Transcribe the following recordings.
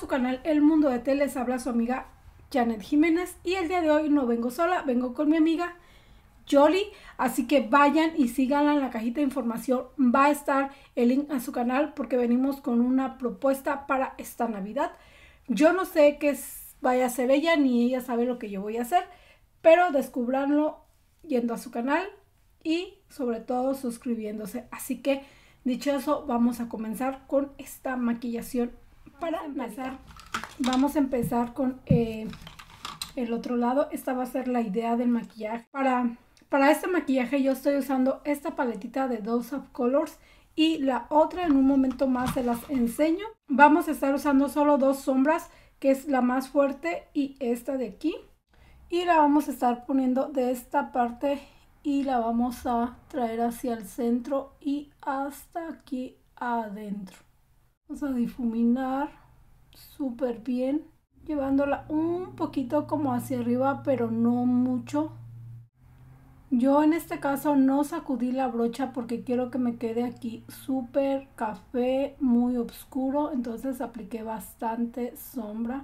canal El Mundo de Té, les habla su amiga Janet Jiménez y el día de hoy no vengo sola, vengo con mi amiga Yoli, así que vayan y síganla en la cajita de información, va a estar el link a su canal porque venimos con una propuesta para esta Navidad. Yo no sé qué vaya a hacer ella, ni ella sabe lo que yo voy a hacer, pero descubranlo yendo a su canal y sobre todo suscribiéndose. Así que dicho eso, vamos a comenzar con esta maquillación. Para empezar, vamos a empezar con el otro lado. Esta va a ser la idea del maquillaje. Para este maquillaje yo estoy usando esta paletita de Dose of Colors y la otra en un momento más se las enseño. Vamos a estar usando solo dos sombras, que es la más fuerte y esta de aquí. Y la vamos a estar poniendo de esta parte y la vamos a traer hacia el centro y hasta aquí adentro. Vamos a difuminar súper bien, llevándola un poquito como hacia arriba, pero no mucho. Yo en este caso no sacudí la brocha porque quiero que me quede aquí súper café, muy oscuro, entonces apliqué bastante sombra.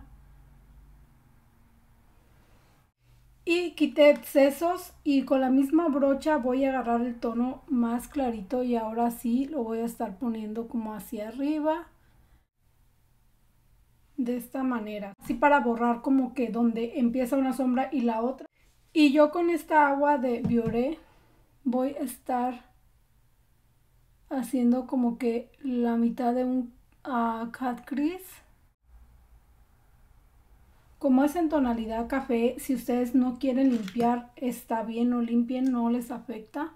Y quité excesos y con la misma brocha voy a agarrar el tono más clarito y ahora sí lo voy a estar poniendo como hacia arriba. De esta manera, así para borrar como que donde empieza una sombra y la otra. Y yo con esta agua de Bioré voy a estar haciendo como que la mitad de un cat crease. Como es en tonalidad café, si ustedes no quieren limpiar, está bien, no limpien, no les afecta.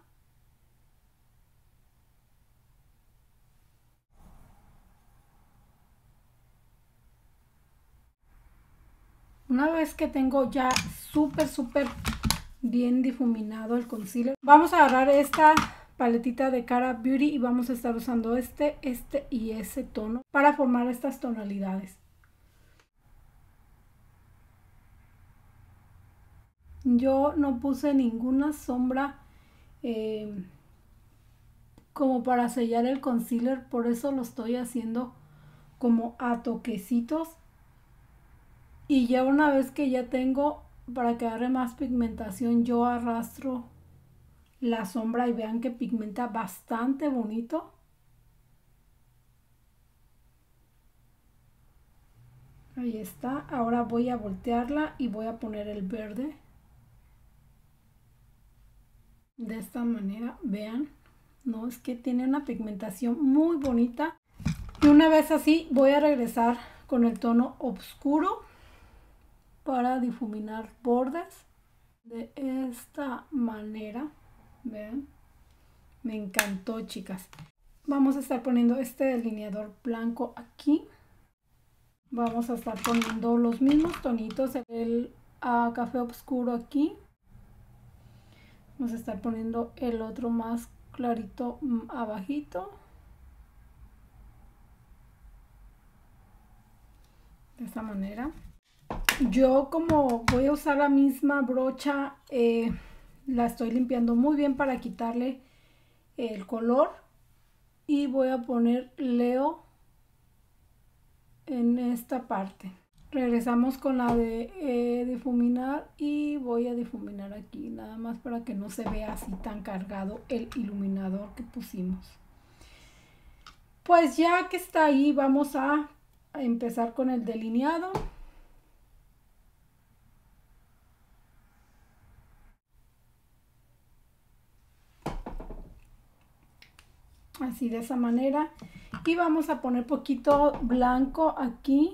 Una vez que tengo ya súper bien difuminado el concealer, vamos a agarrar esta paletita de Cara Beauty y vamos a estar usando este y ese tono para formar estas tonalidades. Yo no puse ninguna sombra como para sellar el concealer, por eso lo estoy haciendo como a toquecitos. Y ya una vez que ya tengo, para que agarre más pigmentación, yo arrastro la sombra y vean que pigmenta bastante bonito. Ahí está. Ahora voy a voltearla y voy a poner el verde. De esta manera, vean. No, es que tiene una pigmentación muy bonita. Y una vez así, voy a regresar con el tono oscuro para difuminar bordes. De esta manera. Vean. Me encantó, chicas. Vamos a estar poniendo este delineador blanco aquí. Vamos a estar poniendo los mismos tonitos, el café oscuro aquí. Vamos a estar poniendo el otro más clarito abajito. De esta manera. Yo como voy a usar la misma brocha, la estoy limpiando muy bien para quitarle el color. Y voy a poner Leo en esta parte. Regresamos con la de difuminar y voy a difuminar aquí nada más para que no se vea así tan cargado el iluminador que pusimos. Pues ya que está ahí, vamos a empezar con el delineado. Así de esa manera. Y vamos a poner poquito blanco aquí.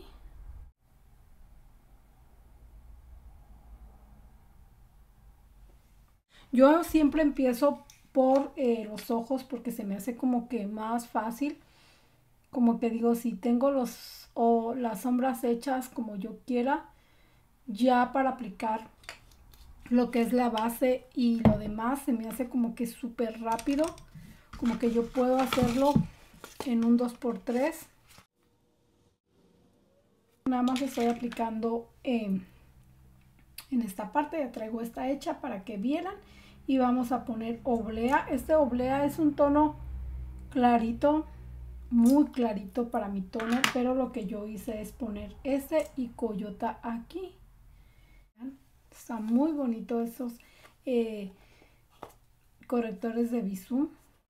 Yo siempre empiezo por los ojos porque se me hace como que más fácil. Como que digo, si tengo las sombras hechas como yo quiera, ya para aplicar lo que es la base y lo demás se me hace como que súper rápido. Como que yo puedo hacerlo en un 2×3. Nada más estoy aplicando en esta parte. Ya traigo esta hecha para que vieran. Y vamos a poner oblea. Este oblea es un tono clarito, muy clarito para mi tono, pero lo que yo hice es poner este y coyota aquí. Está muy bonito esos correctores de bisú.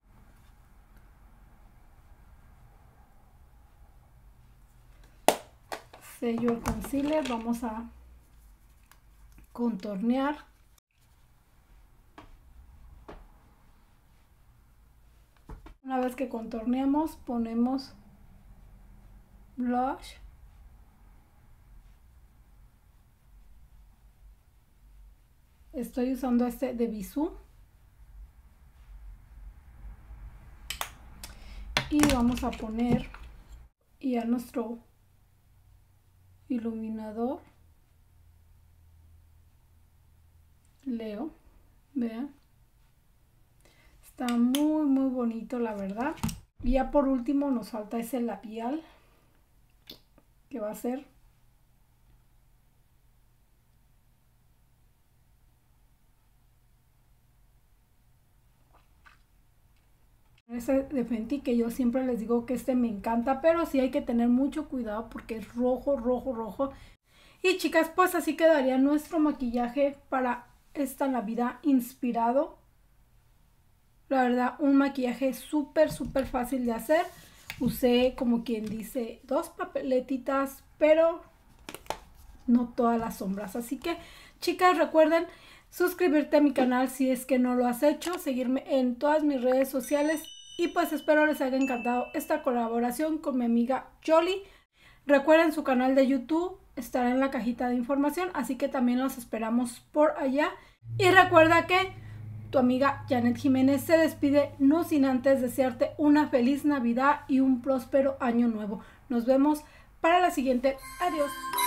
Sello el concealer, vamos a contornear. Una vez que contorneamos, ponemos blush. Estoy usando este de bisú. Y vamos a poner ya nuestro iluminador Leo. Vean. Está muy bonito, la verdad. Y ya por último nos falta ese labial, que va a ser ese de Fenty, que yo siempre les digo que este me encanta, pero sí hay que tener mucho cuidado porque es rojo. Y chicas, pues así quedaría nuestro maquillaje para esta Navidad inspirado. La verdad, un maquillaje súper fácil de hacer. Usé, como quien dice, 2 papeletitas, pero no todas las sombras. Así que, chicas, recuerden suscribirte a mi canal si es que no lo has hecho. Seguirme en todas mis redes sociales. Y pues espero les haya encantado esta colaboración con mi amiga Jolie. Recuerden, su canal de YouTube estará en la cajita de información, así que también los esperamos por allá. Y recuerda que tu amiga Janet Jiménez se despide, no sin antes desearte una feliz Navidad y un próspero año nuevo. Nos vemos para la siguiente. Adiós.